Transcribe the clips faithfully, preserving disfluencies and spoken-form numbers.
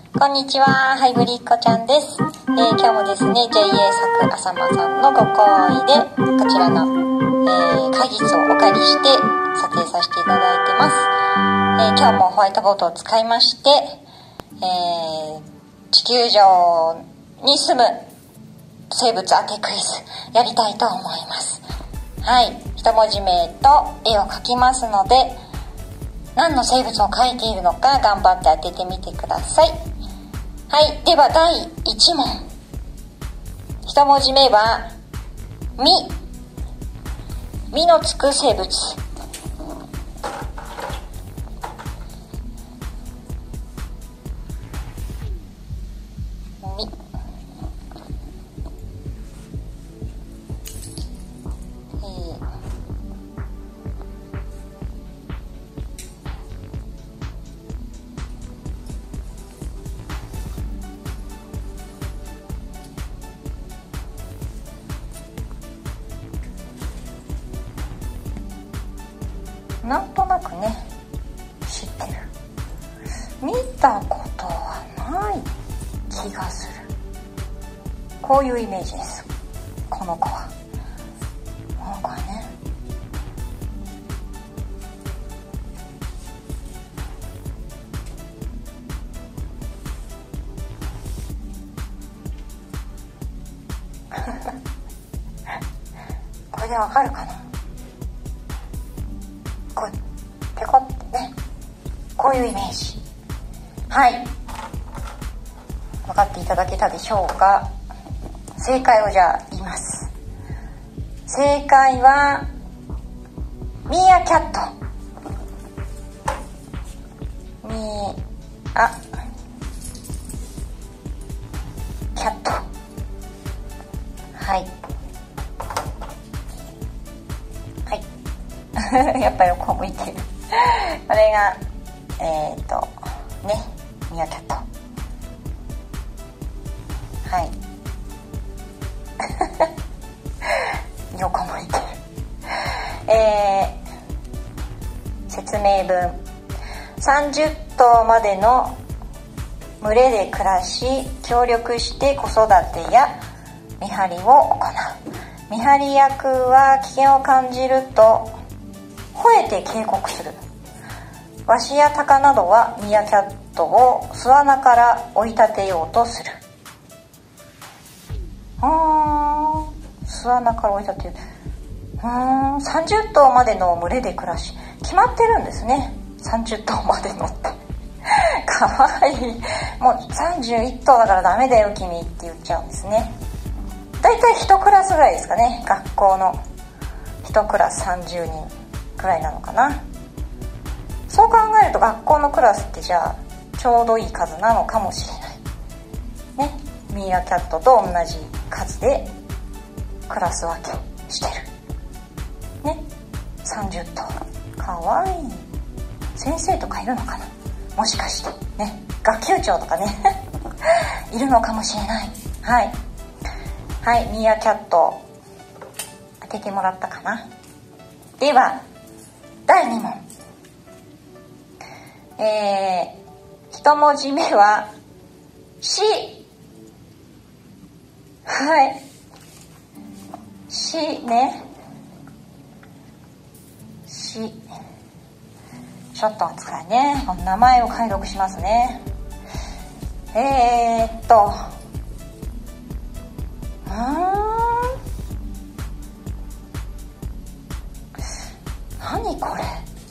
こんにちは、ハイブリッコちゃんです。えー、今日もですね ジェイエー 作あさまさんのご好意でこちらの、えー、会議室をお借りして撮影させていただいてます。えー、今日もホワイトボードを使いまして、えー、地球上に住む生物当てクイズやりたいと思います。はい、一文字名と絵を描きますので、何の生物を描いているのか頑張って当ててみてください。はい、ではだいいち問。一文字目はみ。みのつく生物。み。なんとなくね知ってる。見たことはない気がする。こういうイメージです。この子はこの子はね、これでわかるかな。こうペコってね、こういうイメージ。はい、分かっていただけたでしょうか。正解をじゃあ言います。正解はミーアキャット。ミーアキャット。はいやっぱり横向いてるこれがえっ、ー、とねミーアキャット。はい横向いてる。えー、説明文。さんじゅっとうまでの群れで暮らし、協力して子育てや見張りを行う。見張り役は危険を感じると吠えて警告する。ワシやタカなどはミーアキャットを巣穴から追い立てようとする。うーん、巣穴から追い立てる。うーん、さんじゅっとうまでの群れで暮らし、決まってるんですね。さんじゅっとうまでのってかわいい。もうさんじゅういっとうだからダメだよ君って言っちゃうんですね。だいたいいちクラスぐらいですかね。学校のいちクラスさんじゅうにんくらいなのかな。そう考えると学校のクラスってじゃあちょうどいい数なのかもしれないね。ミーアキャットと同じ数でクラス分けしてるね。さんじゅっとう。かわいい。先生とかいるのかな、もしかしてね。学級長とかねいるのかもしれない。はいはい、ミーアキャット当ててもらったかな。ではだいに問。えー、一文字目はし。はいしね。し。ちょっとお待ちくださいね。名前を解読しますね。えーっとうーん何これ。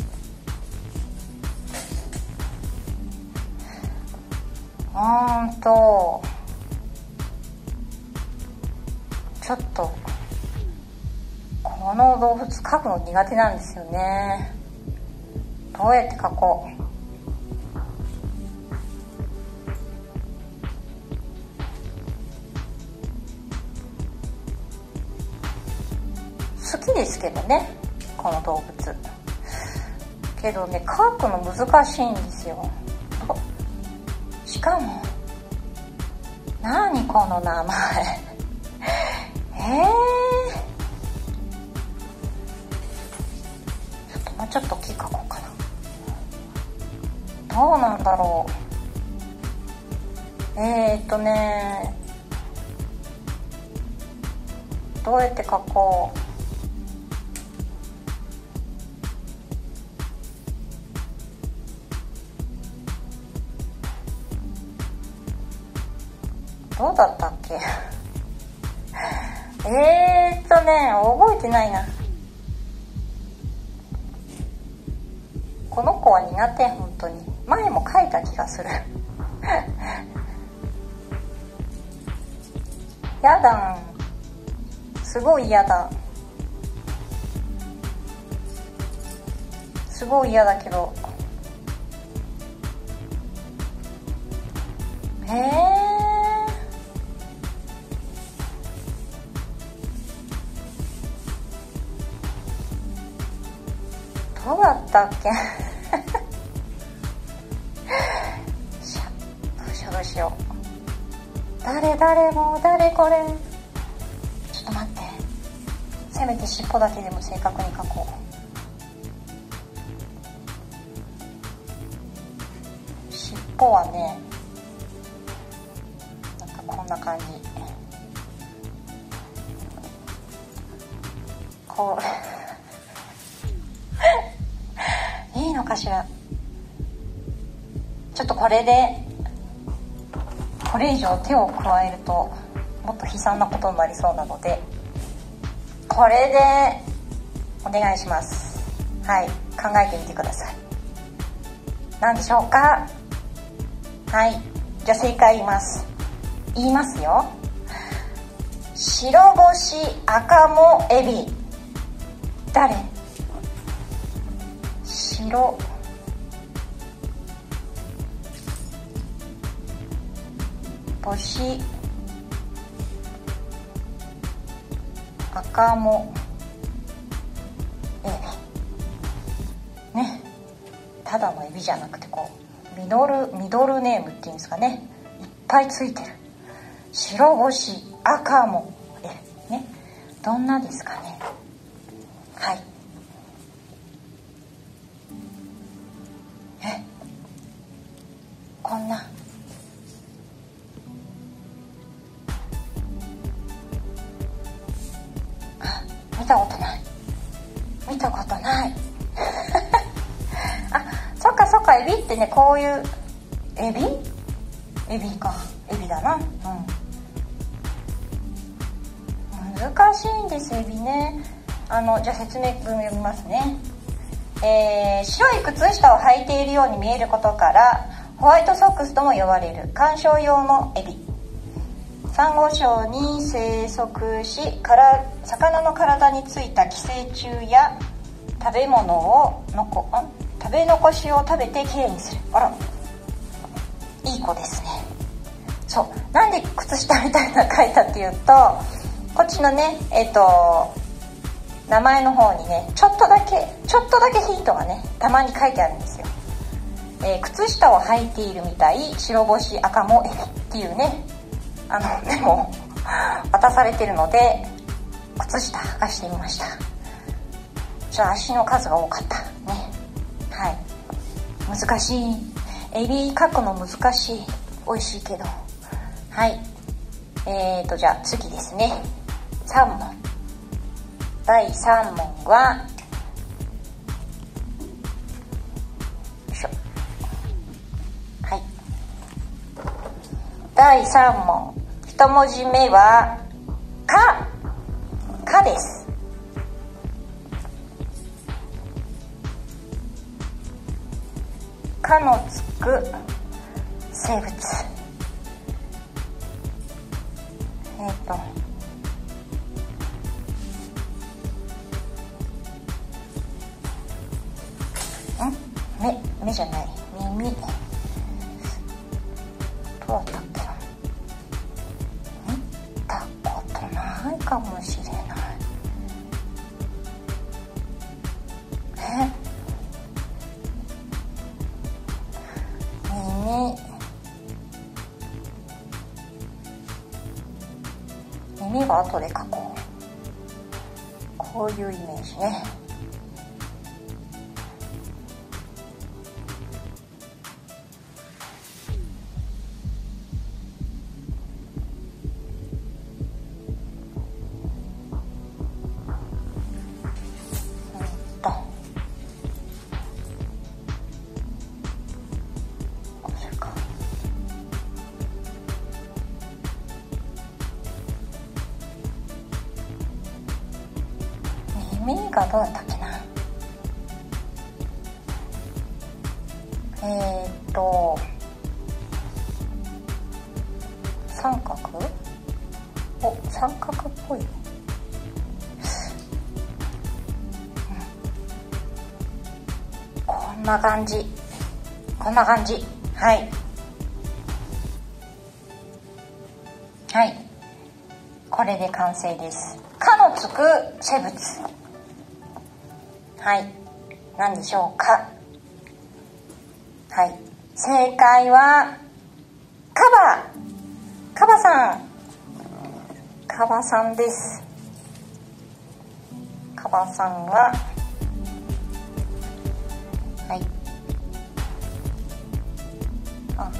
うーんとちょっとこの動物描くの苦手なんですよね。どうやって描こう。好きですけどね、この動物。けどね、描くの難しいんですよ。しかも何この名前えー、ちょっともうちょっと大きい描こうかな。どうなんだろう。 えーっとねどうやって書こう。どうだったっけえーっとね覚えてないな。この子は苦手、本当に。前も書いた気がするやだん、すごい嫌だ、すごい嫌だけど、えーどうだったっけしゃどうしようどうしよう。誰誰もう誰これ。ちょっと待って、せめて尻尾だけでも正確に書こう。尻尾はねなんかこんな感じ、こういいのかしら。ちょっとこれでこれ以上手を加えるともっと悲惨なことになりそうなので、これでお願いします。はい、考えてみてください。何でしょうか。はい、じゃあ正解言います言いますよ。白星赤もエビ。誰？白星赤もエビね。ただのエビじゃなくてこうミドルミドルネームっていうんですかね、いっぱいついてる。白星赤もエビね。どんなですかね。はい。えこんな見たことない見たことないあ、そっかそっか、エビってねこういうエビエビかエビだな。うん難しいんですエビね。あのじゃあ説明文読みますね。えー、白い靴下を履いているように見えることからホワイトソックスとも呼ばれる観賞用のエビ。サンゴ礁に生息し、から魚の体についた寄生虫や食べ物をのこん食べ残しを食べてきれいにする。あら、いい子ですね。そう、なんで靴下みたいなの書いたっていうと、こっちのねえっと名前の方にねちょっとだけちょっとだけヒントがねたまに書いてあるんですよ。えー、靴下を履いているみたい白星赤もエビっていうねあのでも渡されてるので靴下履かしてみました。じゃあ足の数が多かったね。はい、難しいエビ描くの難しい。美味しいけど。はい、えーとじゃあ次ですね。さん問。だいさん問はよいしょ。はい、だいさん問、一文字目はかかです。かのつく生物。えっとん目目じゃない耳。どうだったっけな。見たことないかもしれない。え耳耳は後で書こう。こういうイメージね。 耳がどうやったっけな。えー、っと三角、お三角っぽい、うん、こんな感じ、こんな感じ。はいはい、これで完成です。かのつく生物、はい、何でしょうか。はい、正解はカバ、カバさん、カバさんです。カバさんは、はい、あ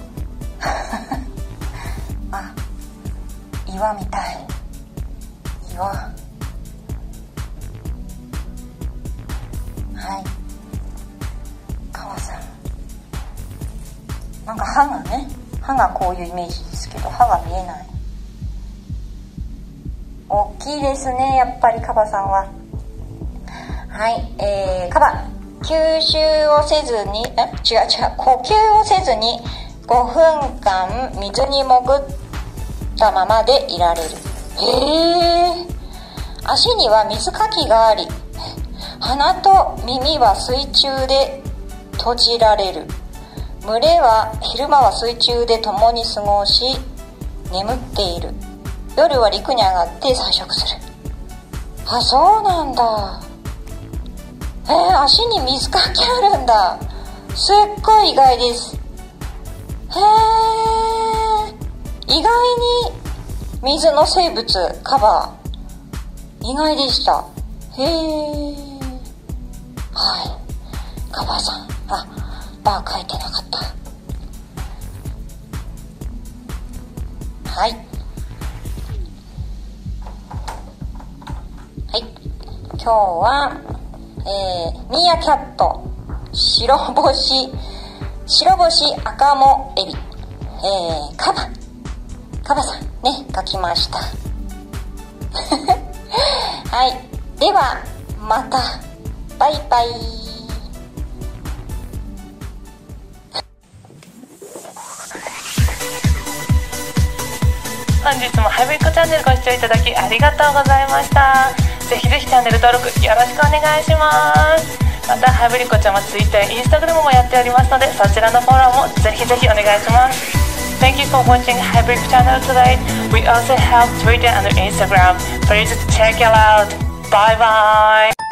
あ、岩みたい、岩、はい、カバさん、なんか歯がね、歯がこういうイメージですけど、歯が見えない。大きいですね、やっぱりカバさんは。はい、えー、カバ、吸収をせずに、え、違う違う、呼吸をせずにごふんかん水に潜ったままでいられる。へー。足には水かきがあり、鼻と耳は水中で閉じられる。群れは昼間は水中で共に過ごし眠っている。夜は陸に上がって採食する。あ、そうなんだ。えー、足に水かきあるんだ。すっごい意外です。へー、意外に水の生物、カバ、意外でした。へー、はい、カバさん、あ、バー書いてなかった。はい、はい、今日は、えー、ミーアキャット、白星、白星赤もエビ、えー、カバ、カバさんね、書きました。はい、ではまた、バイバイ。 本日もハイブリッドチャンネルご視聴いただきありがとうございました。ぜひぜひチャンネル登録よろしくお願いします。またハイブリッドちゃんは Twitter や Instagram もやっておりますので、そちらのフォローもぜひぜひお願いします。Thank you for watching Hybrid channel today. We also have Twitter and Instagram. Please check it out. Bye bye.